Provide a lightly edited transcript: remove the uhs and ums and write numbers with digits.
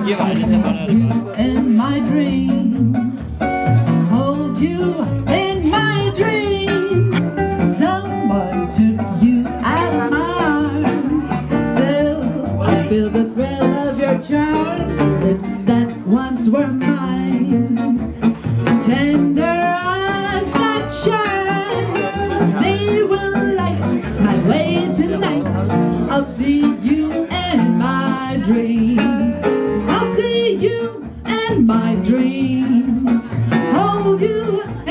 In my dreams, hold you in my dreams. Someone took you out of my arms. Still, I feel the thrill of your charms. Lips that once were mine, tender eyes that shine. They will light my way tonight. I'll see you in my dreams. I'll see you in my dreams. Hold you